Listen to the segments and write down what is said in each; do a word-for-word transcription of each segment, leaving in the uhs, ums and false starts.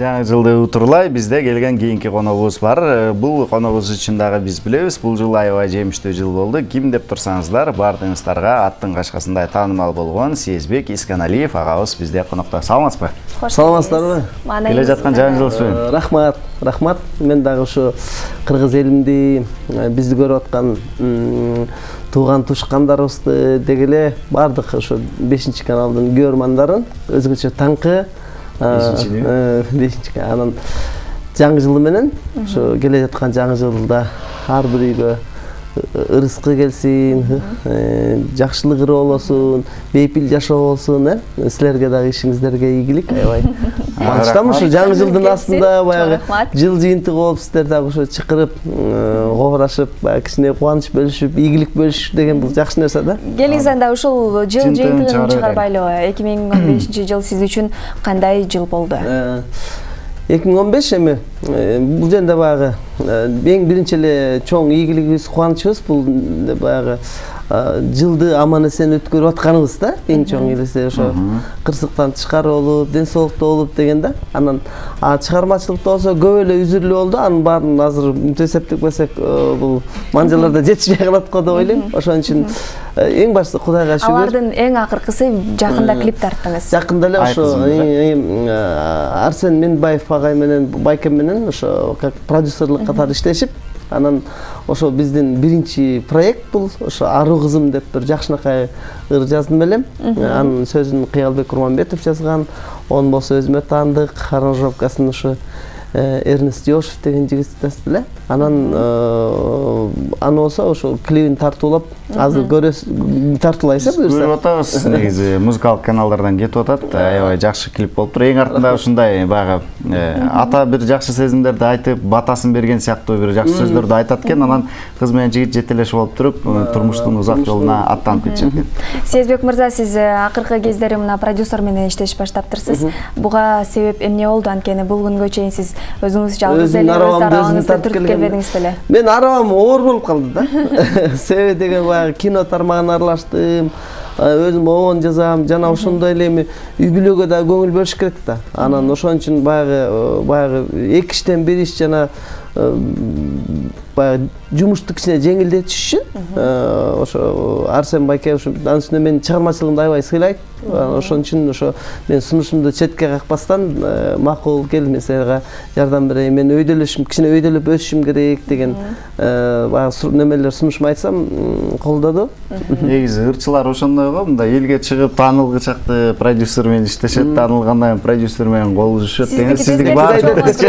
Жаңы жылды утурлай бизде келген кийинки коногубуз бар. Бул коногубуз үчүн дагы биз билебиз. Бул жыл аябай жемиштүү жыл болду. Ким деп турсаңыздар, бардыгыңыздарга аттын кашкасындай таанымал болгон Сезбек Исканалиев агабыз бизде конокто. Саламатсызбы? Саламатсыздарбы? Келе жаткан жаңы жыл менен. Рахмат, рахмат. Мен дагы ушу кыргыз элимди, бизди көрүп аткан тууган тушкандарыбызды дегеле бардык ошо бешинчи каналдын көрөрмандарын өзгөчө таңкы бешинчи анан жаңы жылы менен ошо келе жаткан жаңы жылда ар бир үйгө ырыскы келсин, жакшылык ыры болосун, бейпил жашоо болсун, э? Силерге дагы ишиңиздерге ийгилик, аябай. Кубанычтамын ушу жаңы жылдын астында баягы жыл жыйынтыгы болуп сиздер дагы ошо чакырып, кобурашып, баягы кичине кубаныч бөлүшүп, ийгилик бөлүшүш деген бул жакшы нерсе да. Келиңиз анда ушул жыл жыйынтыгын чыгарбайлы. эки миң он бешинчи жыл сиз үчүн кандай жыл болду? эки миң он беш эми бул жерде баягы эң биринчи эле чоң ийгилигибиз, кубанычыбыз бул баягы жылды аман эсен өткөрүп атканыбыз да. Эң чоң элесе ошо кырсыктан тышкары болуп, ден соолукта болуп деген да. Анан чыгармачылыкта болсо көп эле үзүрлүү болду. Анын баарын азыр мынтип эсептебесек бул манжаларда жетишпей калат го деп ойлойм. Ошон үчүн эң башты Кудайга шүгүр. Алардын эң акыркысы жакында клип тарттыңыз. Жакында эле ошо Арсен Менбаев агай менен Байкем менен ошо как продюсерлык катары иштешип, анан ошо биздин биринчи проект бул ошо Ару кызым деп бир жакшынакай ыр жаздым элем. Анын сөзүн Кыялбек Курманбетов жазган. Онун болсо өзүмө таандык, аранжировкасын ошо Эрнест Жошев деген жигит жазды эле. Анан аны болсо ошо клипин тартуулап, азыр көрөсүз, тартуулайсыз буюрса. Көрүп атабыз, негизи музыкалык каналдардан кетип атат. Аябай жакшы клип болуптур. Эң артында ушундай баягы ата бир жакшы сезимдерди айтып, батасын берген сыяктуу бир жакшы сөздөрдү айтат экен. Анан кыз менен жигит жетелешип болуп туруп, турмуштун узак жолуна аттанып кетишет экен. Сезбек мырза, сиз акыркы кездери мына продюсер менен иштешип баштаптырсыз. Буга себеп эмне болду? Анткени бул күнгө чейин сиз өзүңүз жалгыз эле өз арабаңызды түртүп келбедиңиз беле? Мен арабам оор болуп калды да. Себеби деген баягы кино тармагына аралаштым. Өзүм обон жазам, жана ошондой эле эми үй бүлөгө да көңүл бөлүш керек да. Анан ошон үчүн баягы баягы эки иштен бир иш жана баягы жумушту кичине жеңилдетиш үчүн ошо Арсен Байке ошо анын үстүнө менин чыгармачылыгымды аябай сыйлайт. Ошон үчүн ошо мен сунушумду четке какпастан макул кел, мен сага жардам берейин, мен өйдөлөшүм, кичине өйдөлөп өсүшүм керек деген баягы немелер сунушум айтсам колдоду. Негизи ырчылар ошондой го, мындай элге чыгып таанылгычакты продюсер менен иштешет, таанылгандан продюсер менен кол үзүшөт деген сиздики бар.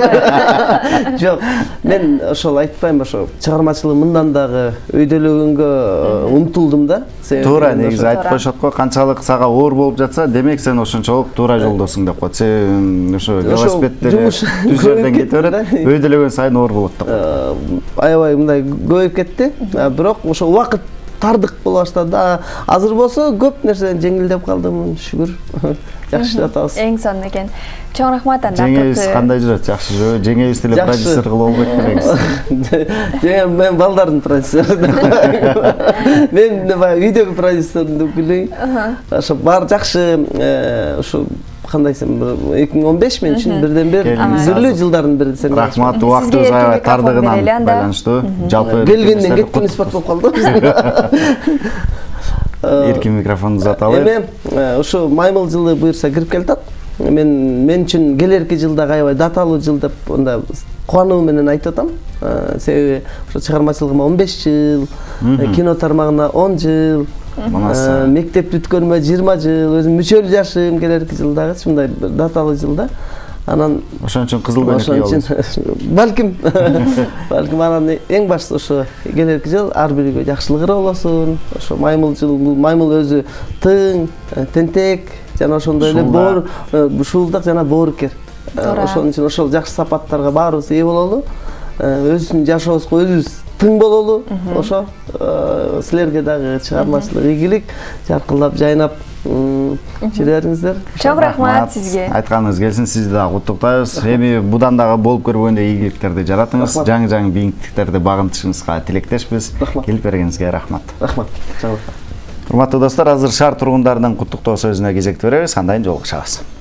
Жок, мен ошол айтпайм, ошо чыгармачылык мындан дагы өйдөлөгөнгө умтулдум да. Туура, негизи айтып коюшат го, канчалык сага оор болуп жатса, демек сен ошончолук туура жолдосуң деп коет. Сен ошо велосипедде түз жерден кете берет, өйдөлөгөн сайын оор болот да. Аябай мындай көбөйүп кетти. Бирок ошо убакыт тардык боло баштады. Азыр болсо көп нерседен жеңилдеп калдым, шүгүр. Жакшы жатабыз. Эң сонун экен. Чоң рахмат анда. Жеңебиз кандай жүрөт? Жакшы жүрөбү? Жеңебиз деле продюсер кылып болбойт белеңиз. Жеңем мен балдардын продюсери. Мен баягы үйдөгү продюсердин деп билейин. Ошо баары жакшы, ошо кандай десем, эки миң он беш мен үчүн бирден бир үзүрлүү жылдардын бири десем. Рахмат, убактыбыз аябай тардыгынан байланыштуу. Жалпы келгенден кеткен испат болуп калды. Эркин микрофонду uzatалы. Эми ошо маймыл жылы буюрса кирип келатат. Мен мен үчүн келерки жылда аябай даталуу жыл деп анда кубануу менен айтып атам. Себеби ошо чыгармачылыгыма он беш жыл, кино тармагына он жыл, мектеп бүткөнүмө жыйырма жыл, өзүм мүчөлүү жашым келерки жылдагы ушундай даталуу жылда. Анан ошон үчүн кызыл көйнөк кийип балким балким анан эң башты ошо келерки жыл ар биригө жакшылык ыры болосун. Ошо маймыл жыл, маймыл өзү тың, тентек жана ошондой эле боор, ушулдук жана боорукер. Ошон үчүн ошол жакшы сапаттарга баарыбыз ээ бололу. Өзүбүздүн жашообузга өзүбүз тың бололу. Ошо силерге дагы чыгармачылык ийгилик, жаркылдап жайнап жүрө бериңиздер. Чоң рахмат сизге. Айтканыңыз келсин, сизди дагы куттуктайбыз. Эми будан дагы болуп көргөндөй ийгиликтерди жаратыңыз, жаңы-жаңы бийликтиктерди багынтышыңызга тилектешпиз. Келип бергениңизге рахмат. Рахмат. Чоң рахмат. Урматтуу достор, азыр шаар тургундарынын куттуктоо сөзүнө кезекти беребиз, андан жолугушабыз.